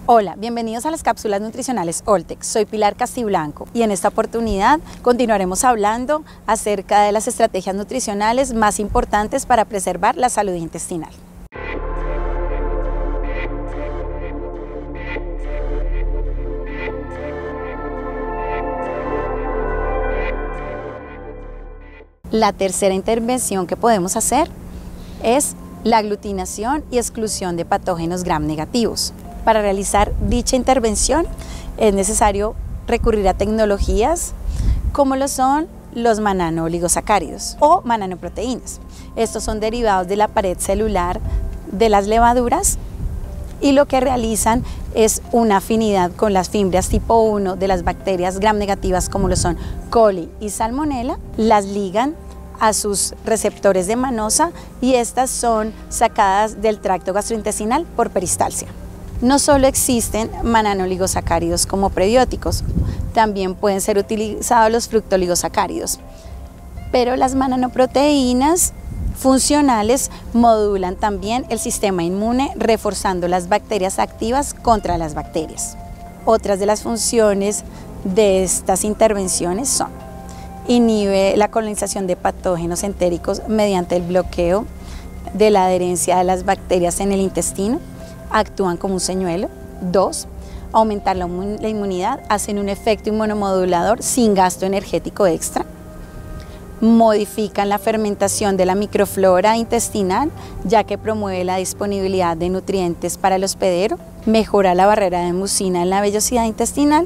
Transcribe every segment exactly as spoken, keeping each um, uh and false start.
Hola, bienvenidos a las cápsulas nutricionales Oltec. Soy Pilar Castiblanco y en esta oportunidad continuaremos hablando acerca de las estrategias nutricionales más importantes para preservar la salud intestinal. La tercera intervención que podemos hacer es la aglutinación y exclusión de patógenos gram negativos. Para realizar dicha intervención es necesario recurrir a tecnologías como lo son los manano-oligosacáridos o mananoproteínas. Estos son derivados de la pared celular de las levaduras y lo que realizan es una afinidad con las fimbrias tipo uno de las bacterias gram negativas como lo son coli y salmonella, las ligan a sus receptores de manosa y estas son sacadas del tracto gastrointestinal por peristalsia. No solo existen manano-oligosacáridos como prebióticos, también pueden ser utilizados los fructooligosacáridos, pero las mananoproteínas funcionales modulan también el sistema inmune, reforzando las bacterias activas contra las bacterias. Otras de las funciones de estas intervenciones son: inhibe la colonización de patógenos entéricos mediante el bloqueo de la adherencia de las bacterias en el intestino, actúan como un señuelo. Dos, aumentar la, la inmunidad, hacen un efecto inmunomodulador sin gasto energético extra. Modifican la fermentación de la microflora intestinal, ya que promueve la disponibilidad de nutrientes para el hospedero. Mejora la barrera de mucina en la vellosidad intestinal.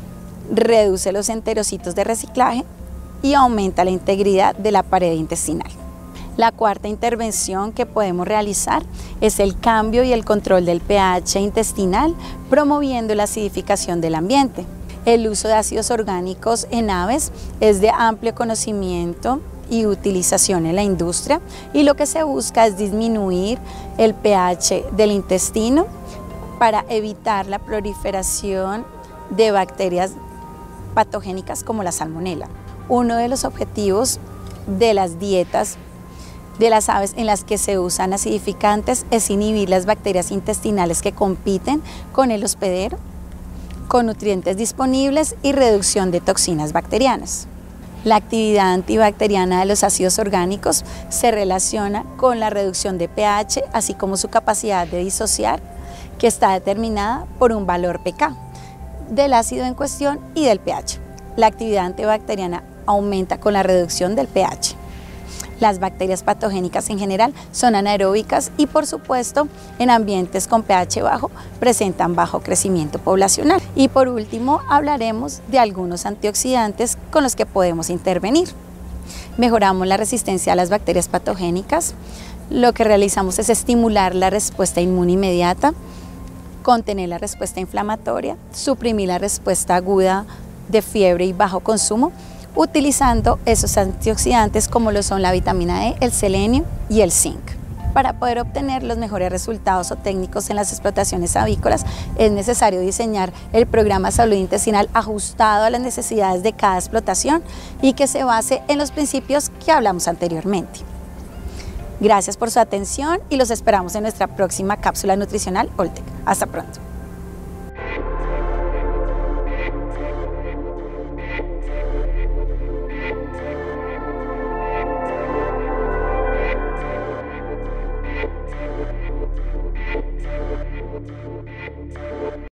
Reduce los enterocitos de reciclaje y aumenta la integridad de la pared intestinal. La cuarta intervención que podemos realizar es el cambio y el control del pH intestinal, promoviendo la acidificación del ambiente. El uso de ácidos orgánicos en aves es de amplio conocimiento y utilización en la industria, y lo que se busca es disminuir el pH del intestino para evitar la proliferación de bacterias patogénicas como la salmonella. Uno de los objetivos de las dietas de las aves en las que se usan acidificantes es inhibir las bacterias intestinales que compiten con el hospedero, con nutrientes disponibles y reducción de toxinas bacterianas. La actividad antibacteriana de los ácidos orgánicos se relaciona con la reducción de pH, así como su capacidad de disociar, que está determinada por un valor pK del ácido en cuestión y del pH. La actividad antibacteriana aumenta con la reducción del pH. Las bacterias patogénicas en general son anaeróbicas y, por supuesto, en ambientes con pH bajo presentan bajo crecimiento poblacional. Y por último, hablaremos de algunos antioxidantes con los que podemos intervenir. Mejoramos la resistencia a las bacterias patogénicas. Lo que realizamos es estimular la respuesta inmune inmediata, contener la respuesta inflamatoria, suprimir la respuesta aguda de fiebre y bajo consumo, utilizando esos antioxidantes como lo son la vitamina E, el selenio y el zinc. Para poder obtener los mejores resultados o técnicos en las explotaciones avícolas es necesario diseñar el programa de salud intestinal ajustado a las necesidades de cada explotación y que se base en los principios que hablamos anteriormente. Gracias por su atención y los esperamos en nuestra próxima cápsula nutricional Oltec. Hasta pronto.